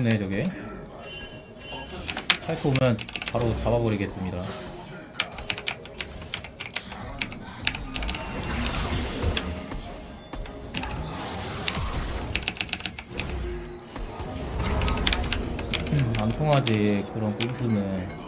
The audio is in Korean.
무섭네 저게. 파이프 오면 바로 잡아버리겠습니다. 안 통하지 그런 꼼수는.